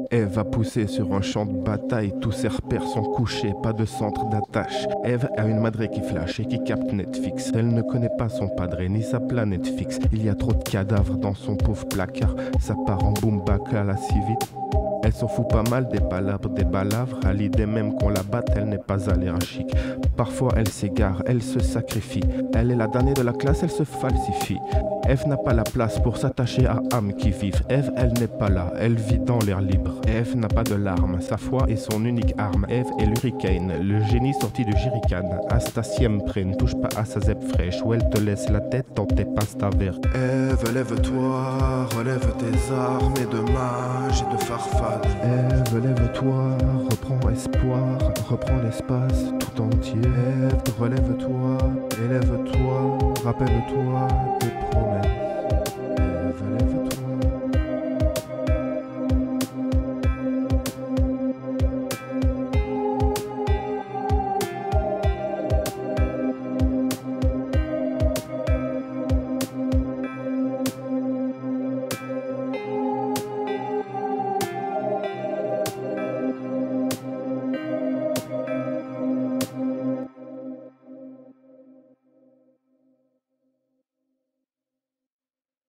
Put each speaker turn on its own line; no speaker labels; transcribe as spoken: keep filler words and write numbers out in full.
Eve a poussé sur un champ de bataille, tous ses repères sont couchés, pas de centre d'attache. Eve a une madré qui flash et qui capte Netflix. Elle ne connaît pas son padré ni sa planète fixe. Il y a trop de cadavres dans son pauvre placard, ça part en boom bacala si vite. Elle s'en fout pas mal des palabres, des balavres. À l'idée même qu'on la batte, elle n'est pas allergique. Parfois elle s'égare, elle se sacrifie. Elle est la dernière de la classe, elle se falsifie. Eve n'a pas la place pour s'attacher à âmes qui vivent. Eve, elle n'est pas là, elle vit dans l'air libre. Eve n'a pas de larmes, sa foi est son unique arme. Eve est l'hurricane, le génie sorti du jerrycan. Hasta siempre, ne touche pas à sa zèbre fraîche, où elle te laisse la tête dans tes pastas vertes. Eve, lève-toi, relève tes armes et de mages et de farfades. Eve, lève-toi, reprends espoir, reprends l'espace tout entier. Eve, relève-toi, élève-toi, rappelle-toi tes promesses.